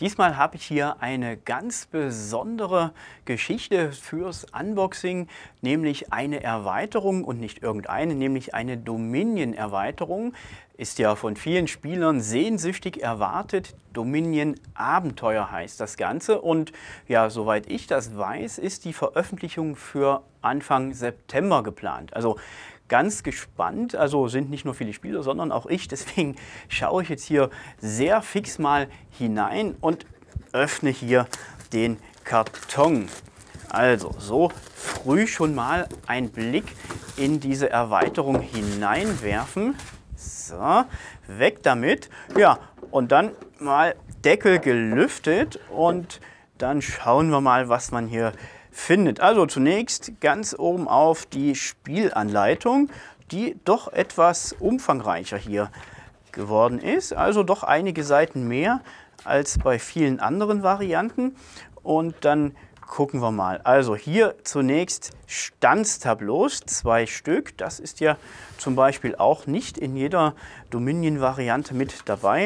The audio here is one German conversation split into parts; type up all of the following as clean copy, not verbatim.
Diesmal habe ich hier eine ganz besondere Geschichte fürs Unboxing, nämlich eine Erweiterung und nicht irgendeine, nämlich eine Dominion-Erweiterung. Ist ja von vielen Spielern sehnsüchtig erwartet. Dominion Abenteuer heißt das Ganze und ja, soweit ich das weiß, ist die Veröffentlichung für Anfang September geplant. Also ganz gespannt, also sind nicht nur viele Spieler, sondern auch ich. Deswegen schaue ich jetzt hier sehr fix mal hinein und öffne hier den Karton. Also so früh schon mal einen Blick in diese Erweiterung hineinwerfen. So, weg damit. Ja, und dann mal Deckel gelüftet und dann schauen wir mal, was man hier findet. Also zunächst ganz oben auf die Spielanleitung, die doch etwas umfangreicher hier geworden ist. Also doch einige Seiten mehr als bei vielen anderen Varianten. Und dann gucken wir mal. Also hier zunächst Standstableaus, 2 Stück. Das ist ja zum Beispiel auch nicht in jeder Dominion-Variante mit dabei.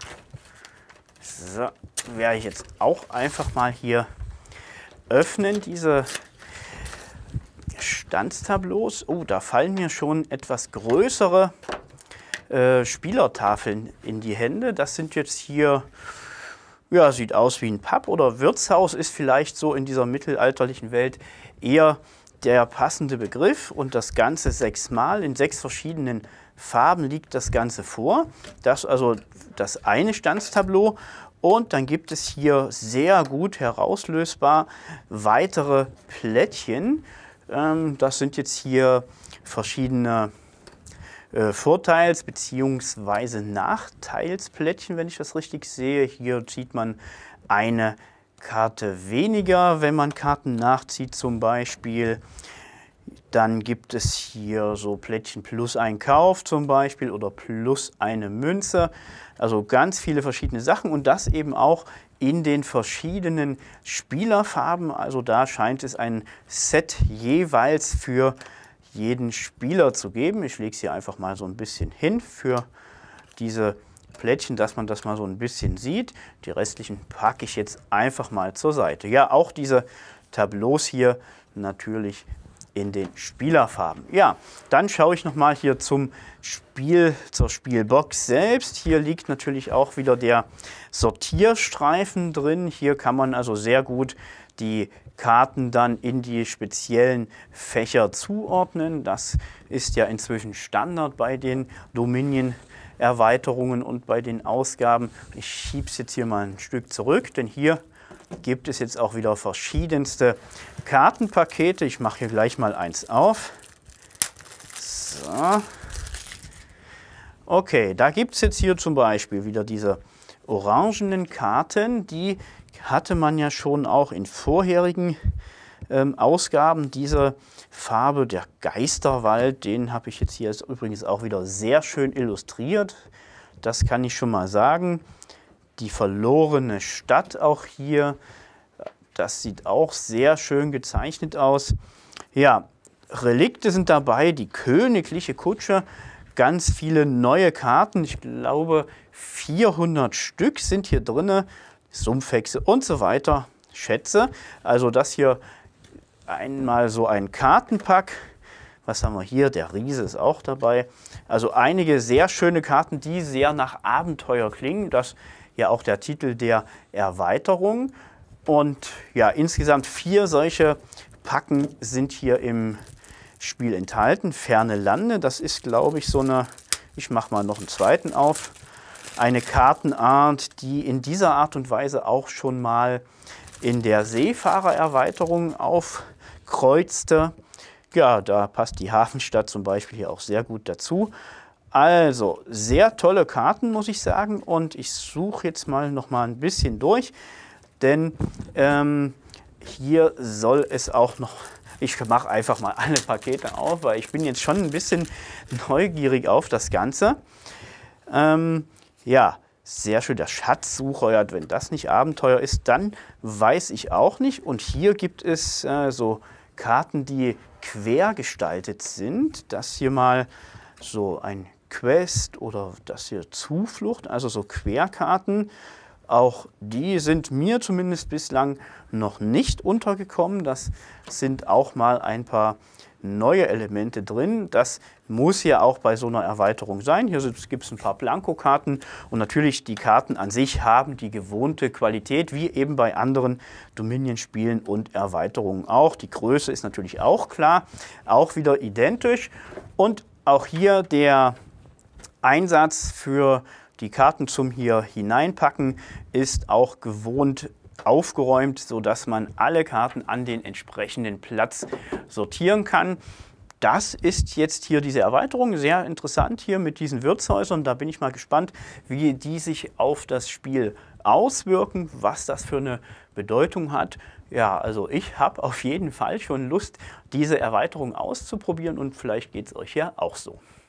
So, werde ich jetzt auch einfach mal hier öffnen, diese Standstableaus. Oh, da fallen mir schon etwas größere Spielertafeln in die Hände. Das sind jetzt hier, ja, sieht aus wie ein Pub oder Wirtshaus, ist vielleicht so in dieser mittelalterlichen Welt eher der passende Begriff. Und das Ganze 6-mal in 6 verschiedenen Farben liegt das Ganze vor. Das ist also das eine Standstableau. Und dann gibt es hier sehr gut herauslösbar weitere Plättchen. Das sind jetzt hier verschiedene Vorteils- bzw. Nachteilsplättchen, wenn ich das richtig sehe. Hier zieht man eine Karte weniger, wenn man Karten nachzieht zum Beispiel. Dann gibt es hier so Plättchen plus ein Kauf zum Beispiel oder plus eine Münze. Also ganz viele verschiedene Sachen und das eben auch in den verschiedenen Spielerfarben. Also da scheint es ein Set jeweils für jeden Spieler zu geben. Ich lege es hier einfach mal so ein bisschen hin für diese Plättchen, dass man das mal so ein bisschen sieht. Die restlichen packe ich jetzt einfach mal zur Seite. Ja, auch diese Tableaus hier natürlich in den Spielerfarben. Ja, dann schaue ich noch mal hier zum Spiel, zur Spielbox selbst. Hier liegt natürlich auch wieder der Sortierstreifen drin. Hier kann man also sehr gut die Karten dann in die speziellen Fächer zuordnen. Das ist ja inzwischen Standard bei den Dominion-Erweiterungen und bei den Ausgaben. Ich schiebe es jetzt hier mal ein Stück zurück, denn hier gibt es jetzt auch wieder verschiedenste Kartenpakete. Ich mache hier gleich mal eins auf. So. Okay, da gibt es jetzt hier zum Beispiel wieder diese orangenen Karten. Die hatte man ja schon auch in vorherigen Ausgaben. Diese Farbe, der Geisterwald, den habe ich jetzt hier übrigens auch wieder sehr schön illustriert. Das kann ich schon mal sagen. Die verlorene Stadt auch hier, das sieht auch sehr schön gezeichnet aus. Ja, Relikte sind dabei, die königliche Kutsche, ganz viele neue Karten, ich glaube 400 Stück sind hier drin, Sumpfhexe und so weiter, Schätze. Also das hier einmal so ein Kartenpack. Was haben wir hier? Der Riese ist auch dabei. Also einige sehr schöne Karten, die sehr nach Abenteuer klingen. Das ja auch der Titel der Erweiterung. Und ja, insgesamt 4 solche Packen sind hier im Spiel enthalten. Ferne Lande, das ist, glaube ich, so eine, ich mache mal noch einen zweiten auf, eine Kartenart, die in dieser Art und Weise auch schon mal in der Seefahrer-Erweiterung aufkreuzte. Ja, da passt die Hafenstadt zum Beispiel hier auch sehr gut dazu. Also, sehr tolle Karten, muss ich sagen. Und ich suche jetzt mal noch mal ein bisschen durch, denn hier soll es auch noch, ich mache einfach mal alle Pakete auf, weil ich bin jetzt schon ein bisschen neugierig auf das Ganze. Ja, sehr schön, der Schatzsucher, ja, wenn das nicht Abenteuer ist, dann weiß ich auch nicht. Und hier gibt es so Karten, die quer gestaltet sind. Das hier mal so ein Quest oder das hier Zuflucht, also so Querkarten. Auch die sind mir zumindest bislang noch nicht untergekommen. Das sind auch mal ein paar neue Elemente drin. Das muss ja auch bei so einer Erweiterung sein. Hier gibt es ein paar Blankokarten und natürlich die Karten an sich haben die gewohnte Qualität, wie eben bei anderen Dominion-Spielen und Erweiterungen auch. Die Größe ist natürlich auch klar, auch wieder identisch. Und auch hier der Einsatz für die Karten zum hier hineinpacken ist auch gewohnt aufgeräumt, sodass man alle Karten an den entsprechenden Platz sortieren kann. Das ist jetzt hier diese Erweiterung, sehr interessant hier mit diesen Wirtshäusern. Da bin ich mal gespannt, wie die sich auf das Spiel auswirken, was das für eine Bedeutung hat. Ja, also ich habe auf jeden Fall schon Lust, diese Erweiterung auszuprobieren und vielleicht geht es euch ja auch so.